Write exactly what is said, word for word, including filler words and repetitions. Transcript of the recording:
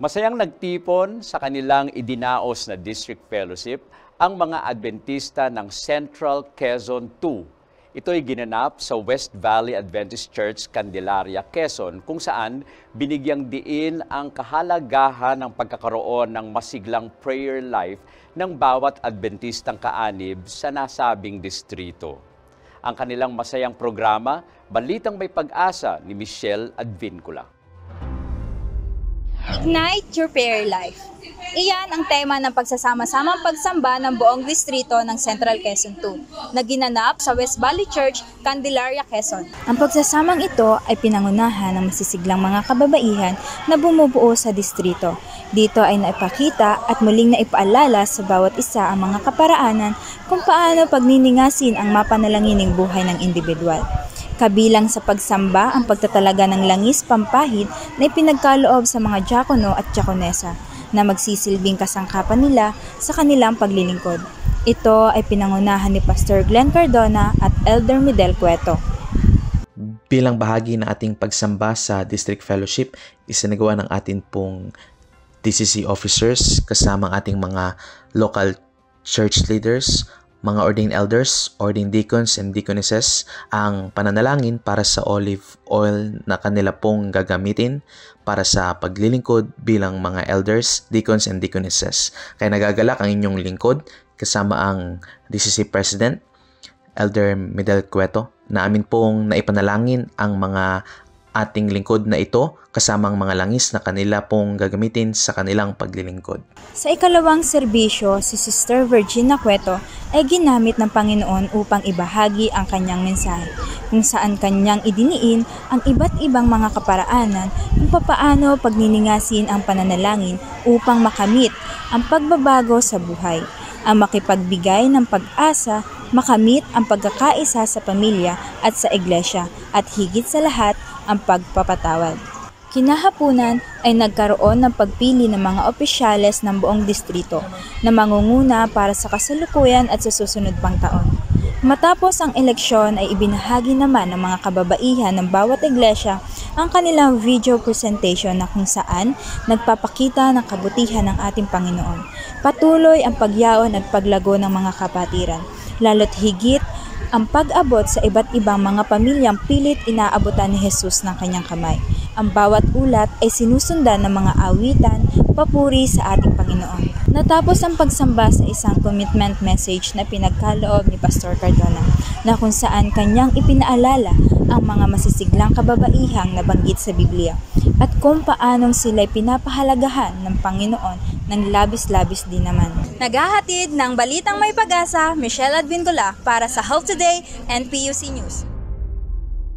Masayang nagtipon sa kanilang idinaos na district fellowship ang mga Adventista ng Central Quezon two. Ito'y ginanap sa West Valley Adventist Church, Candelaria, Quezon, kung saan binigyang diin ang kahalagahan ng pagkakaroon ng masiglang prayer life ng bawat Adventistang kaanib sa nasabing distrito. Ang kanilang masayang programa, Balitang May Pag-asa ni Michelle Advincula. Ignite your prayer life. Iyan ang tema ng pagsasama-samang pagsamba ng buong distrito ng Central Quezon two na ginanap sa West Valley Church, Candelaria, Quezon. Ang pagsasamang ito ay pinangunahan ng masisiglang mga kababaihan na bumubuo sa distrito. Dito ay naipakita at muling naipaalala sa bawat isa ang mga kaparaanan kung paano pagniningasin ang mapanalangin buhay ng individual. Kabilang sa pagsamba ang pagtatalaga ng langis pampahid na ipinagkaloob sa mga diakono at diakonesa na magsisilbing kasangkapan nila sa kanilang paglilingkod. Ito ay pinangunahan ni Pastor Glenn Cardona at Elder Midel Cueto. Bilang bahagi ng ating pagsamba sa District Fellowship, isinagawa ng atin pong D C C officers kasama ang ating mga local church leaders, mga ordained elders, ordained deacons and deaconesses ang pananalangin para sa olive oil na kanila pong gagamitin para sa paglilingkod bilang mga elders, deacons and deaconesses. Kaya nagagalak ang inyong lingkod kasama ang D C C President, Elder Midel Cueto, na amin pong naipanalangin ang mga ating lingkod na ito kasama ang mga langis na kanila pong gagamitin sa kanilang paglilingkod. Sa ikalawang serbisyo, si Sister Virginia Cueto ay ginamit ng Panginoon upang ibahagi ang kanyang mensahe, kung saan kanyang idiniin ang iba't ibang mga kaparaanan kung papaano pagniningasin ang pananalangin upang makamit ang pagbabago sa buhay, ang makipagbigay ng pag-asa, makamit ang pagkakaisa sa pamilya at sa iglesia, at higit sa lahat, ang pagpapatawad. Kinahapunan ay nagkaroon ng pagpili ng mga opisyales ng buong distrito na mangunguna para sa kasalukuyan at sa susunod pang taon. Matapos ang eleksyon ay ibinahagi naman ng mga kababaihan ng bawat iglesia ang kanilang video presentation na kung saan nagpapakita ng kabutihan ng ating Panginoon. Patuloy ang pagyaon at paglago ng mga kapatiran, lalo't higit ang pag-abot sa iba't ibang mga pamilyang pilit inaabutan ni Jesus ng kanyang kamay. Ang bawat ulat ay sinusundan ng mga awitan, papuri sa ating Panginoon. Natapos ang pagsamba sa isang commitment message na pinagkaloob ni Pastor Cardona, na kung saan kanyang ipinaalala ang mga masisiglang kababaihang nabanggit sa Biblia at kung paanong sila'y pinapahalagahan ng Panginoon ng labis-labis din naman. Naghahatid ng Balitang May Pag-asa, Michelle Advincula para sa Hope Today and P U C News.